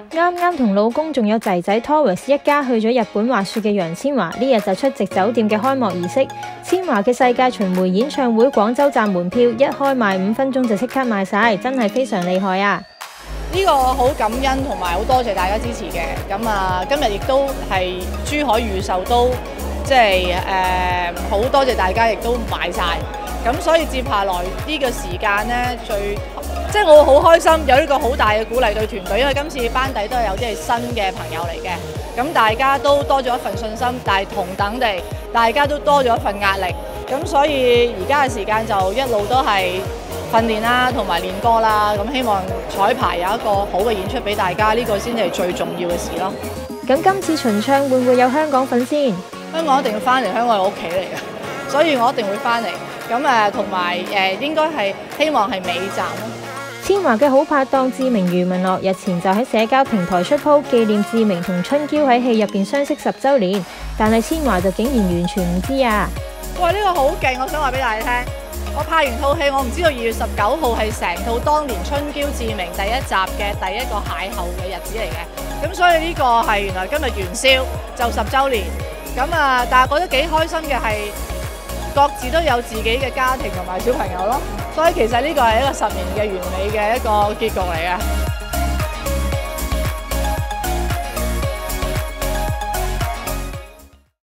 啱啱同老公仲有仔仔 Taurus 一家去咗日本滑雪嘅楊千嬅呢日就出席酒店嘅開幕儀式。千嬅嘅世界巡迴演唱會廣州站門票一開賣5分鐘就即刻賣晒，真係非常厲害啊！ 呢個好感恩同埋好多謝大家支持嘅。咁啊，今日亦都係珠海預售都即係好多謝大家，亦都買晒。咁所以接下來呢個時間呢，即係我好開心，有呢個好大嘅鼓勵對團隊，因為今次班底都係有啲係新嘅朋友嚟嘅，咁大家都多咗一份信心，但係同等地，大家都多咗一份壓力，咁所以而家嘅時間就一路都係訓練啦，同埋練歌啦，咁希望彩排有一個好嘅演出俾大家，呢個先係最重要嘅事咯。 咁今次巡唱會唔會有香港粉先？ 香港一定要翻嚟，香港係我屋企嚟嘅，所以我一定會翻嚟。咁同埋應該係希望係尾站咯。 千嬅嘅好拍檔志明余文樂日前就喺社交平台出 po 紀念志明同春嬌喺戲入邊相識10週年，但係千嬅就竟然完全唔知啊！ 哇！呢個好勁，我想話俾大家聽，我拍完套戲，我唔知道2月19號係成套當年春嬌志明第一集嘅第一個邂逅嘅日子嚟嘅，咁所以呢個係原來今日元宵就10週年，但係覺得幾開心嘅係各自都有自己嘅家庭同埋小朋友咯。所以其實呢個係一個10年嘅完美嘅一個結局嚟嘅。